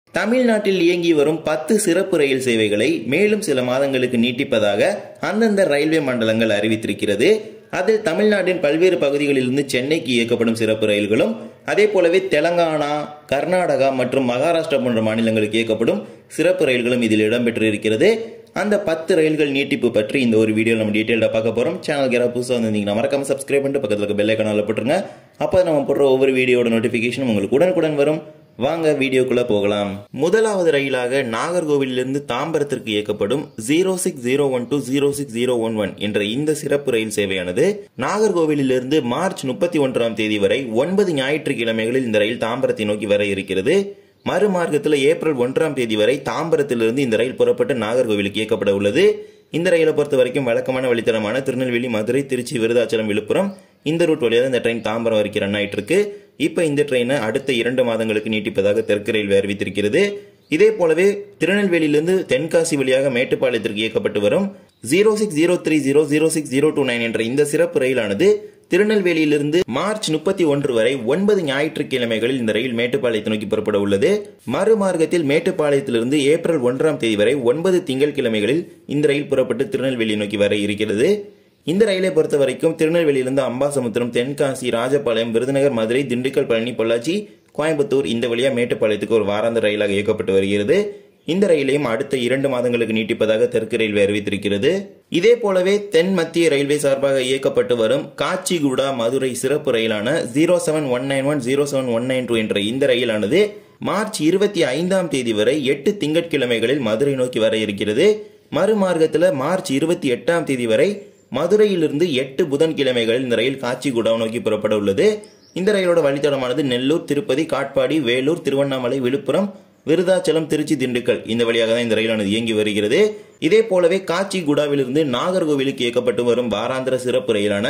தமிழ்நாட்டில் இயங்கி வரும் 10 சிறப்பு ரயில் சேவைகளை மேலும் சில மாதங்களுக்கு நீட்டிப்பதாக அந்தந்த ரயில்வே மண்டலங்கள் அறிவித்திருக்கிறது. அதில் தமிழ்நாட்டின் பல்வேறு பகுதிகளிலிருந்து சென்னைக்கு இயக்கப்படும் சிறப்பு ரயில்களும், அதே போலவே தெலங்கானா, கர்நாடகா மற்றும் மகாராஷ்டிரா போன்ற மாநிலங்களுக்கு இயக்கப்படும் சிறப்பு ரயில்களும் இதில் இடம்பெற்று இருக்கிறது. அந்த 10 ரயில்கள் நீட்டிப்பு பற்றி இந்த ஒரு வீடியோ நம்ம டீட்டெயிலாக பார்க்க போறோம். சேனலுக்கு யாராவது புதுசாக வந்திருந்தீங்கன்னா மறக்காம சப்ஸ்கிரைப் பண்ணிட்டு பக்கத்தில் இருக்க பெல் ஐகானை போட்டுருங்க. அப்போ நம்ம போடுற ஒவ்வொரு வீடியோட நோட்டிபிகேஷன் உங்களுக்கு உடனுக்குடன் வரும். வாங்க வீடியோக்குள்ள போகலாம். முதலாவது ரயிலாக நாகர்கோவிலிருந்து தாம்பரத்திற்கு இயக்கப்படும் 0601 to 06011 என்ற இந்த சிறப்பு ரயில் சேவையானது நாகர்கோவிலிருந்து மார்ச் 31ஆம் தேதி வரை 9 ஞாயிற்றுக்கிழமைகளில் இந்த ரயில் தாம்பரத்தை நோக்கி வர இருக்கிறது. மறுமார்க்கத்தில் ஏப்ரல் 1ஆம் தேதி வரை தாம்பரத்திலிருந்து இந்த ரயில் புறப்பட்டு நாகர்கோவிலுக்கு இயக்கப்பட உள்ளது. இந்த ரயிலை பொறுத்த வரைக்கும் வழக்கமான வழித்தடமான திருநெல்வேலி, மதுரை, திருச்சி, விருதாச்சலம், விழுப்புரம் இந்த ரூட் வழியாக இந்த ட்ரெயின் தாம்பரம் வரைக்கும் ரன் ஆயிட்டு இருக்கு. இப்ப இந்த ட்ரெயினை அடுத்த 2 மாதங்களுக்கு நீட்டிப்பதாக தெற்கு ரயில்வே அறிவித்திருக்கிறது. இதே போலவே திருநெல்வேலியிலிருந்து தென்காசி வழியாக மேட்டுப்பாளையத்திற்கு இயக்கப்பட்டு வரும் 06030 06029 என்ற இந்த சிறப்பு ரயிலானது திருநெல்வேலியிலிருந்து மார்ச் 31 வரை 9 ஞாயிற்றுக்கிழமைகளில் இந்த ரயில் மேட்டுப்பாளையத்தை நோக்கி புறப்பட உள்ளது. மறுமார்க்கத்தில் மேட்டுப்பாளையத்திலிருந்து ஏப்ரல் 1ஆம் தேதி வரை 9 திங்கட்கிழமைகளில் இந்த ரயில் புறப்பட்டு திருநெல்வேலி நோக்கி வர இருக்கிறது. இந்த ரயிலை பொறுத்த வரைக்கும் திருநெல்வேலியிலிருந்து அம்பாசமுத்திரம், தென்காசி, ராஜபாளையம், விருதுநகர், மதுரை, திண்டுக்கல், பழனி, பொள்ளாச்சி, கோயம்புத்தூர் இந்த வழியா மேட்டுப்பாளையத்துக்கு ஒரு வாராந்திர ரயிலாக இயக்கப்பட்டு வருகிறது. இந்த ரயிலையும் அடுத்த 2 மாதங்களுக்கு நீட்டிப்பதாக தெற்கு ரயில்வே அறிவித்திருக்கிறது. இதே போலவே தென் மத்திய ரயில்வே சார்பாக இயக்கப்பட்டு வரும் காச்சிகுடா மதுரை சிறப்பு ரயிலான 07191 07192 என்ற இந்த ரயிலானது மார்ச் 25ஆம் தேதி வரை 8 திங்கட்கிழமைகளில் மதுரை நோக்கி வர இருக்கிறது. மறுமார்க்கத்தில் மார்ச் 28ஆம் தேதி வரை மதுரையிலிருந்து 8 புதன்கிழமைகளில் இந்த ரயில் காச்சிகுடா நோக்கி புறப்பட உள்ளது. இந்த ரயிலோட வழித்தடமானது நெல்லூர், திருப்பதி, காட்பாடி, வேலூர், திருவண்ணாமலை, விழுப்புரம், விருதாச்சலம், திருச்சி, திண்டுக்கல் இந்த வழியாக தான் இந்த ரயிலானது இயங்கி வருகிறது. இதே போலவே காச்சிகுடாவிலிருந்து நாகர்கோவிலுக்கு இயக்கப்பட்டு வரும் வாராந்திர சிறப்பு ரயிலான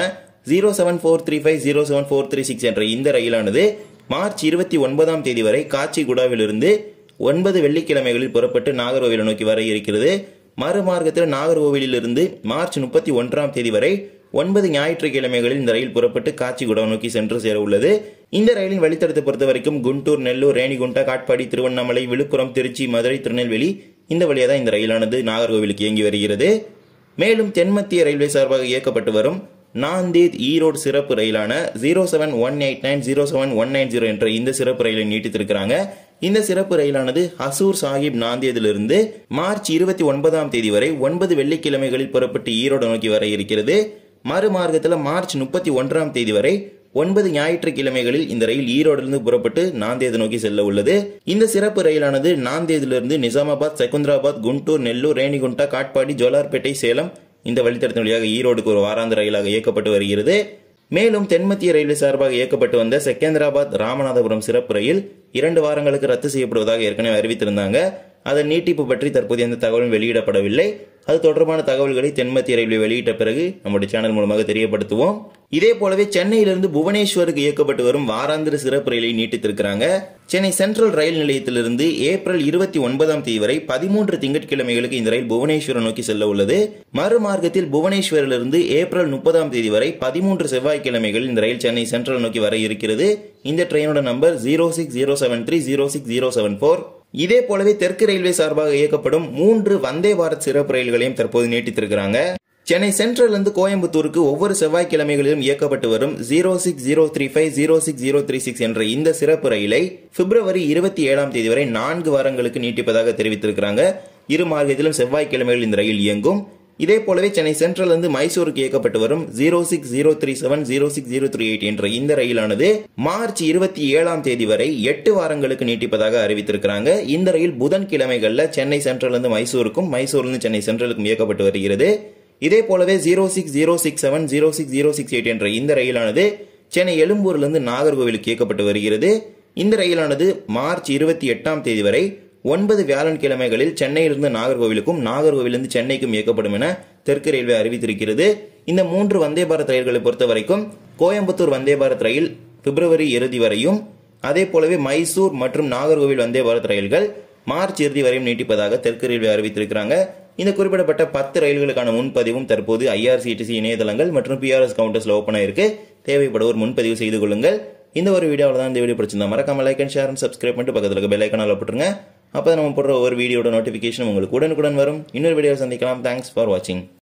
07435 07436 என்ற இந்த ரயிலானது மார்ச் 29ஆம் தேதி வரை காச்சிகுடாவிலிருந்து 9 வெள்ளிக்கிழமைகளில் புறப்பட்டு நாகர்கோவிலை நோக்கி வர இருக்கிறது. மறுமார்க்கத்தில் நாகர்கோவிலிருந்து மார்ச் 31ஆம் தேதி வரை 9 ஞாயிற்றுக்கிழமைகளில் இந்த ரயில் புறப்பட்டு காச்சிகுடா நோக்கி சென்று சேர உள்ளது. இந்த ரயிலின் வழித்தடத்தை பொறுத்த வரைக்கும் குண்டூர், நெல்லூர், ரேணிகுண்டா, காட்பாடி, திருவண்ணாமலை, விழுப்புரம், திருச்சி, மதுரை, திருநெல்வேலி இந்த வழியாக தான் இந்த ரயிலானது நாகர்கோவிலுக்கு இயங்கி வருகிறது. மேலும் தென்மத்திய ரயில்வே சார்பாக இயக்கப்பட்டு வரும் நாந்தேத் ஈரோடு சிறப்பு ரயிலான 07189 07190 என்ற இந்த சிறப்பு ரயிலை நீட்டித்திருக்கிறாங்க. இந்த சிறப்பு ரயிலானது ஹசூர் சாஹிப் நாந்தேதிலிருந்து மார்ச் 29ஆம் தேதி வரை 9 வெள்ளிக்கிழமைகளில் புறப்பட்டு ஈரோடு நோக்கி வர இருக்கிறது. மறுமார்க்கத்தில் மார்ச் 31ஆம் தேதி வரை 9 ஞாயிற்றுக்கிழமைகளில் இந்த ரயில் ஈரோடிலிருந்து புறப்பட்டு நாந்தேது நோக்கி செல்ல உள்ளது. இந்த சிறப்பு ரயிலானது நாந்தேதிலிருந்து நிசாமாபாத், செகுந்தராபாத், குண்டூர், நெல்லூர், ரேணிகுண்டா, காட்பாடி, ஜோலார்பேட்டை, சேலம் இந்த வழித்தடத்தின் வழியாக ஈரோடுக்கு ஒரு வாராந்திர ரயிலாக இயக்கப்பட்டு வருகிறது. மேலும் தென்மத்திய ரயில்வே சார்பாக இயக்கப்பட்டு வந்த செகந்திராபாத், ராமநாதபுரம் சிறப்பு ரயில் 2 வாரங்களுக்கு ரத்து செய்யப்படுவதாக ஏற்கனவே அறிவித்திருந்தாங்க. அதன் நீட்டிப்பு பற்றி தற்போது எந்த தகவலும் வெளியிடப்படவில்லை. அது தொடர்பான தகவல்களை தென்மத்திய ரயில்வே வெளியிட்ட பிறகு நம்முடைய சேனல் மூலமாக தெரியப்படுத்துவோம். இதே போலவே சென்னையிலிருந்து புவனேஸ்வருக்கு இயக்கப்பட்டு வரும் வாராந்திர சிறப்பு ரயிலை நீட்டித்திருக்கிறாங்க. சென்னை சென்ட்ரல் ரயில் நிலையத்திலிருந்து ஏப்ரல் 29ஆம் தேதி வரை 13 திங்கட்கிழமைகளுக்கு இந்த ரயில் புவனேஸ்வரம் நோக்கி செல்ல உள்ளது. மறுமார்க்கத்தில் புவனேஸ்வரிலிருந்து ஏப்ரல் 30ஆம் தேதி வரை 13 செவ்வாய்க்கிழமைகள் இந்த ரயில் சென்னை சென்ட்ரல் நோக்கி வர இருக்கிறது. இந்த ட்ரெயினோட நம்பர் 06073 06074. இதே போலவே தெற்கு ரயில்வே சார்பாக இயக்கப்படும் 3 வந்தே பாரத் சிறப்பு ரயில்களையும் தற்போது நீட்டித்திருக்கிறாங்க. சென்னை சென்ட்ரல் இருந்து கோயம்புத்தூருக்கு ஒவ்வொரு செவ்வாய்க்கிழமைகளிலும் இயக்கப்பட்டு வரும் 06035 06036 என்ற இந்த சிறப்பு ரயிலை பிப்ரவரி 27ஆம் தேதி வரை 4 வாரங்களுக்கு நீட்டிப்பதாக தெரிவித்திருக்கிறாங்க. இரு மார்க்கத்திலும் செவ்வாய்க்கிழமைகளில் இந்த ரயில் இயங்கும். இதே போலவே சென்னை சென்ட்ரல் இருந்து மைசூருக்கு இயக்கப்பட்டு வரும் 06037 06038 என்ற இந்த ரயிலானது மார்ச் 27ஆம் தேதி வரை 8 வாரங்களுக்கு நீட்டிப்பதாக அறிவித்திருக்கிறாங்க. இந்த ரயில் புதன்கிழமைகள்ல சென்னை சென்ட்ரல் இருந்து மைசூருக்கும், மைசூரிலிருந்து சென்னை சென்ட்ரலுக்கும் இயக்கப்பட்டு வருகிறது. இதே போலவே 06067 06068 என்ற இந்த ரயிலானது சென்னை எழும்பூரிலிருந்து நாகர்கோவிலுக்கு இயக்கப்பட்டு வருகிறது. இந்த ரயிலானது மார்ச் 28ஆம் தேதி வரை 9 வியாழன்கிழமைகளில் சென்னையிலிருந்து நாகர்கோவிலுக்கும், நாகர்கோவிலிருந்து சென்னைக்கும் இயக்கப்படும் என தெற்கு ரயில்வே அறிவித்திருக்கிறது. இந்த 3 வந்தே பாரத் ரயில்களை பொறுத்த வரைக்கும் கோயம்புத்தூர் வந்தே பாரத் ரயில் பிப்ரவரி இறுதி வரையும், அதே போலவே மைசூர் மற்றும் நாகர்கோவில் வந்தே பாரத் ரயில்கள் மார்ச் இறுதி வரையும் நீட்டிப்பதாக தெற்கு ரயில்வே அறிவித்திருக்கிறாங்க. இந்த குறிப்பிடப்பட்ட 10 ரயில்களுக்கான முன்பதிவும் தற்போது IRCTC இணையதளங்கள் மற்றும் PRS கவுண்டர்ஸ்ல ஓபன் ஆயிருக்கு. தேவைப்படுவோர் முன்பதிவு செய்து கொள்ளுங்கள். இந்த ஒரு வீடியோவில் தான் இந்த வீடியோ பிடிச்சிருந்தா மறக்காம like and share and subscribe பண்ணிட்டு பக்கத்துல இருக்க பெல் ஐகானை போட்டுருங்க. அப்போ நம்ம போடுற ஒவ்வொரு வீடியோட நோட்டிஃபிகேஷன் உங்களுக்கு உடனுக்குடன் வரும். இன்னொரு வீடியோ சந்திக்கலாம். தேங்க்ஸ் ஃபார் வாட்சிங்.